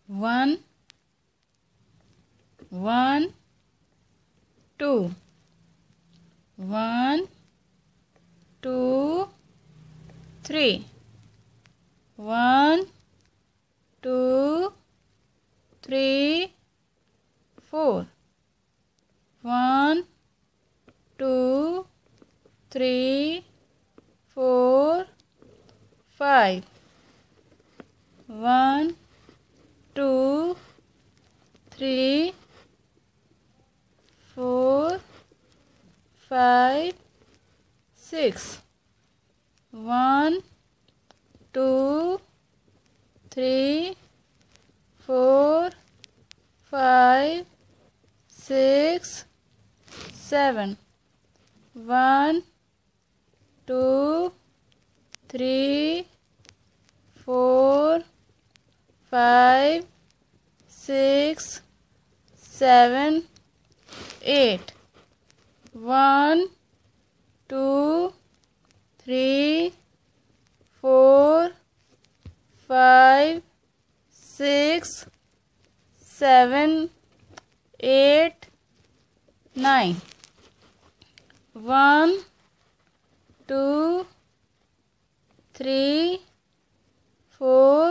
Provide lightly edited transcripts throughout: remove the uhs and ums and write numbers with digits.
1, 1, 2, 1, 2, 3, 1, 2, 3, 4, 1, 2, 3, 4, 5, 1, 2, 3, 4, 5, 6, 1, 2, 3, 4, 5, 6, 7, 1, 2, 3, 4, 5, 6, 7, 8, 1, 2, 3, 4, 5, 6, 7, 8, 9, 1, 2, 3, 4,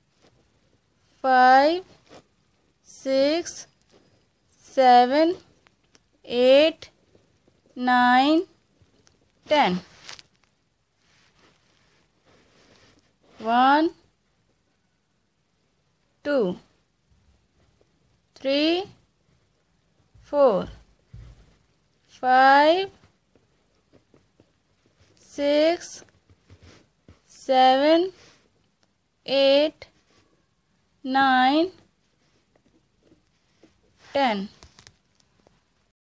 5, 6, 7, 8, 9, 10. 1, 2, 3, 4, 5, 6, 7, 8, 9, 10.